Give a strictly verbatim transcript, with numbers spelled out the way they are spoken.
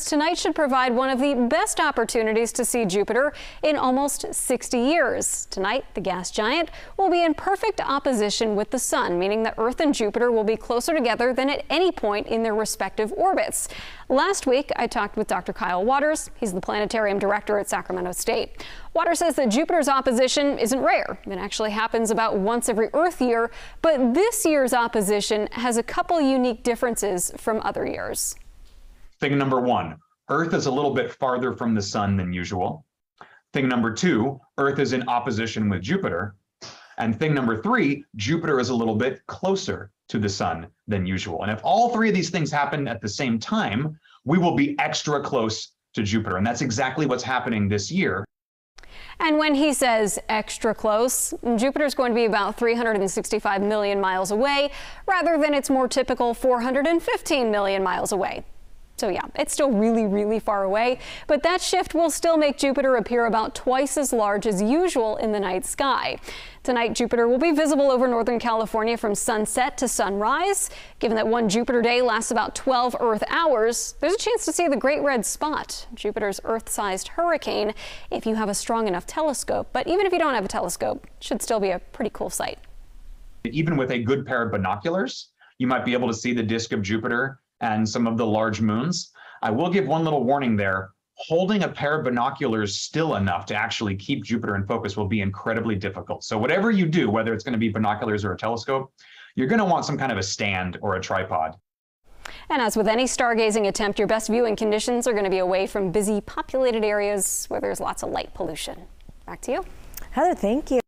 tonight should provide one of the best opportunities to see Jupiter in almost sixty years. Tonight, the gas giant will be in perfect opposition with the sun, meaning that Earth and Jupiter will be closer together than at any point in their respective orbits. Last week, I talked with Doctor Kyle Waters. He's the planetarium director at Sacramento State. Waters says that Jupiter's opposition isn't rare. It actually happens about once every Earth year, but this year's opposition has a couple unique differences from other years. Thing number one, Earth is a little bit farther from the sun than usual. Thing number two, Earth is in opposition with Jupiter. And thing number three, Jupiter is a little bit closer to the sun than usual. And if all three of these things happen at the same time, we will be extra close to Jupiter. And that's exactly what's happening this year. And when he says extra close, Jupiter's going to be about three hundred sixty-five million miles away, rather than its more typical four hundred fifteen million miles away. So yeah, it's still really, really far away, but that shift will still make Jupiter appear about twice as large as usual in the night sky. Tonight, Jupiter will be visible over Northern California from sunset to sunrise. Given that one Jupiter day lasts about twelve Earth hours, there's a chance to see the Great Red Spot, Jupiter's Earth-sized hurricane, if you have a strong enough telescope. But even if you don't have a telescope, it should still be a pretty cool sight. Even with a good pair of binoculars, you might be able to see the disk of Jupiter and some of the large moons. I will give one little warning there. Holding a pair of binoculars still enough to actually keep Jupiter in focus will be incredibly difficult. So whatever you do, whether it's going to be binoculars or a telescope, you're going to want some kind of a stand or a tripod. And as with any stargazing attempt, your best viewing conditions are going to be away from busy populated areas where there's lots of light pollution. Back to you. Heather, thank you.